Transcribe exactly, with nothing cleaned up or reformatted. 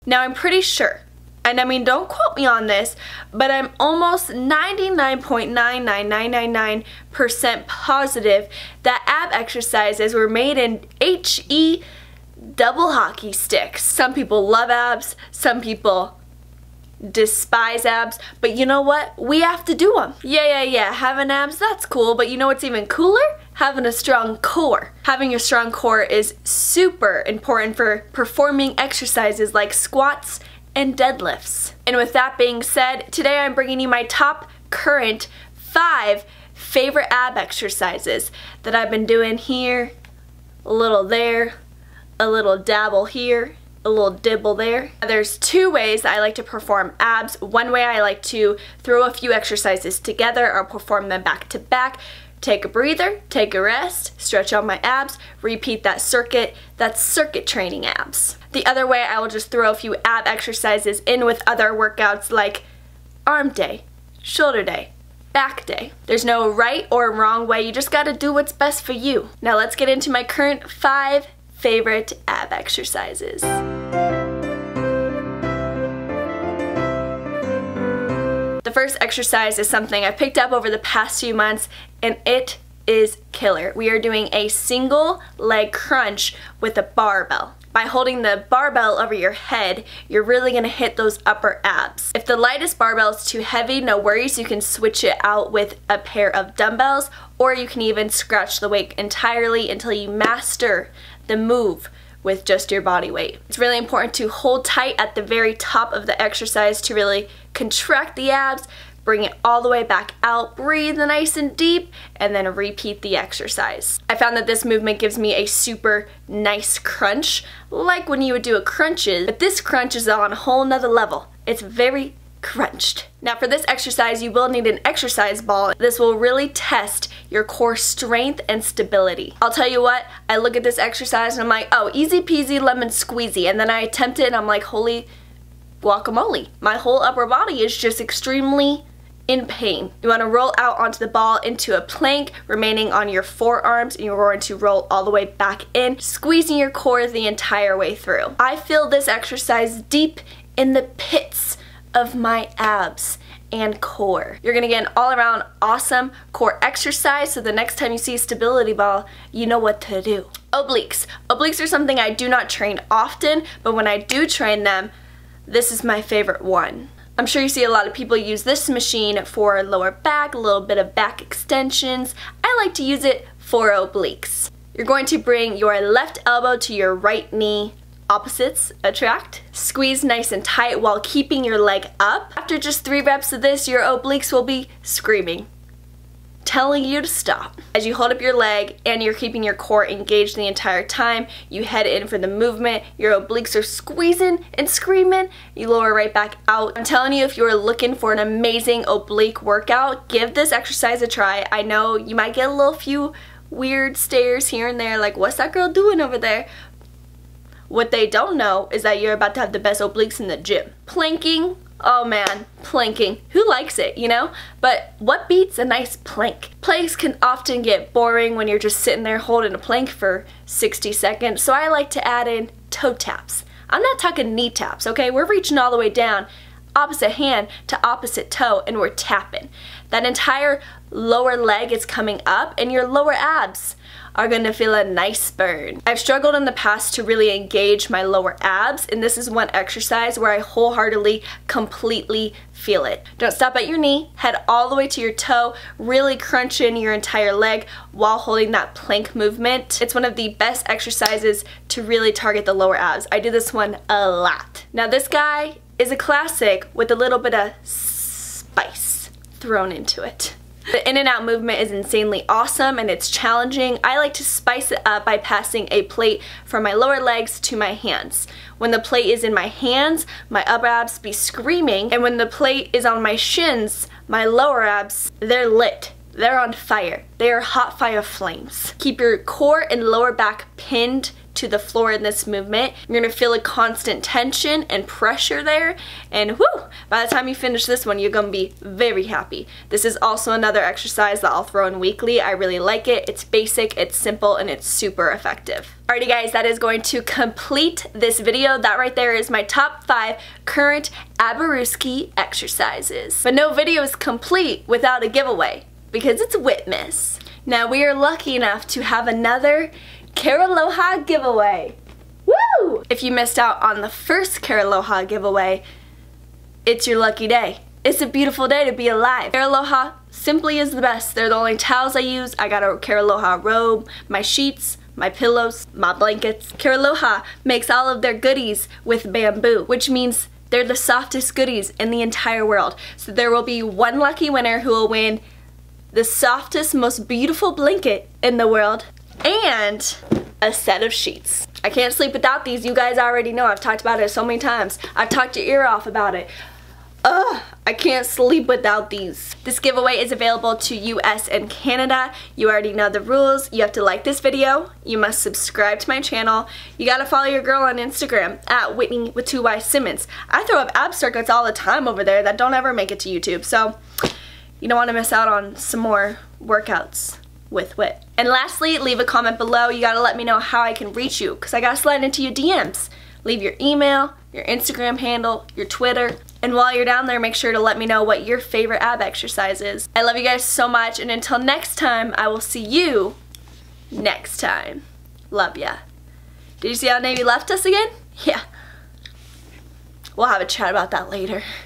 Now I'm pretty sure, and I mean don't quote me on this, but I'm almost ninety-nine point nine nine nine nine nine percent positive that ab exercises were made in H E double hockey sticks. Some people love abs, some people despise abs, but you know what? We have to do them. Yeah, yeah, yeah, having abs, that's cool, but you know what's even cooler? Having a strong core. Having a strong core is super important for performing exercises like squats and deadlifts. And with that being said, today I'm bringing you my top current five favorite ab exercises that I've been doing here, a little there, a little dabble here, a little dibble there. There's two ways I like to perform abs. One way I like to throw a few exercises together or perform them back to back. Take a breather, take a rest, stretch out my abs, repeat that circuit. That's circuit training abs. The other way, I will just throw a few ab exercises in with other workouts like arm day, shoulder day, back day. There's no right or wrong way, you just gotta do what's best for you. Now let's get into my current five favorite ab exercises. The first exercise is something I picked up over the past few months, and it is killer. We are doing a single leg crunch with a barbell. By holding the barbell over your head, you're really gonna hit those upper abs. If the lightest barbell is too heavy, no worries, you can switch it out with a pair of dumbbells, or you can even scratch the weight entirely until you master the move with just your body weight. It's really important to hold tight at the very top of the exercise to really contract the abs, bring it all the way back out, breathe nice and deep, and then repeat the exercise. I found that this movement gives me a super nice crunch, like when you would do a crunches, but this crunch is on a whole nother level. It's very crunched. Now for this exercise, you will need an exercise ball. This will really test your core strength and stability. I'll tell you what, I look at this exercise and I'm like, oh, easy peasy lemon squeezy, and then I attempt it and I'm like, holy guacamole. My whole upper body is just extremely in pain. You want to roll out onto the ball into a plank, remaining on your forearms, and you're going to roll all the way back in, squeezing your core the entire way through. I feel this exercise deep in the pits of my abs and core. You're gonna get an all-around awesome core exercise, so the next time you see a stability ball, you know what to do. Obliques. Obliques are something I do not train often, but when I do train them, this is my favorite one. I'm sure you see a lot of people use this machine for lower back, a little bit of back extensions. I like to use it for obliques. You're going to bring your left elbow to your right knee, opposites attract. Squeeze nice and tight while keeping your leg up. After just three reps of this, your obliques will be screaming, telling you to stop. As you hold up your leg and you're keeping your core engaged the entire time, you head in for the movement, your obliques are squeezing and screaming, you lower right back out. I'm telling you, if you're looking for an amazing oblique workout, give this exercise a try. I know you might get a little few weird stares here and there, like what's that girl doing over there? What they don't know is that you're about to have the best obliques in the gym. Planking, oh man, planking. Who likes it, you know? But what beats a nice plank? Planks can often get boring when you're just sitting there holding a plank for sixty seconds, so I like to add in toe taps. I'm not talking knee taps, okay? We're reaching all the way down, opposite hand to opposite toe, and we're tapping. That entire lower leg is coming up, and your lower abs are gonna feel a nice burn. I've struggled in the past to really engage my lower abs, and this is one exercise where I wholeheartedly, completely feel it. Don't stop at your knee, head all the way to your toe, really crunch in your entire leg while holding that plank movement. It's one of the best exercises to really target the lower abs. I do this one a lot. Now this guy is a classic with a little bit of spice thrown into it. The in and out movement is insanely awesome and it's challenging. I like to spice it up by passing a plate from my lower legs to my hands. When the plate is in my hands, my upper abs be screaming, and when the plate is on my shins, my lower abs, they're lit. they're on fire. They are hot fire flames. Keep your core and lower back pinned to the floor in this movement. You're gonna feel a constant tension and pressure there, and whoo, by the time you finish this one, you're gonna be very happy. This is also another exercise that I'll throw in weekly. I really like it. It's basic, it's simple, and it's super effective. Alrighty guys, that is going to complete this video. That right there is my top five current Aberusky exercises. But no video is complete without a giveaway, because it's Witmas. Now we are lucky enough to have another Caraloha giveaway. Woo! If you missed out on the first Caraloha giveaway, it's your lucky day. It's a beautiful day to be alive. Caraloha simply is the best. They're the only towels I use. I got a Caraloha robe, my sheets, my pillows, my blankets. Caraloha makes all of their goodies with bamboo, which means they're the softest goodies in the entire world. So there will be one lucky winner who will win the softest, most beautiful blanket in the world, and a set of sheets. I can't sleep without these. You guys already know. I've talked about it so many times. I've talked your ear off about it. Ugh, I can't sleep without these. This giveaway is available to U S and Canada. You already know the rules. You have to like this video. You must subscribe to my channel. You gotta follow your girl on Instagram at Whitney with two Y Simmons. I throw up ab circuits all the time over there that don't ever make it to YouTube. So you don't want to miss out on some more workouts with Whit. And lastly, leave a comment below. You gotta let me know how I can reach you, because I gotta slide into your D Ms. Leave your email, your Instagram handle, your Twitter, and while you're down there, make sure to let me know what your favorite ab exercise is. I love you guys so much, and until next time, I will see you next time. Love ya. Did you see how Navy left us again? Yeah. We'll have a chat about that later.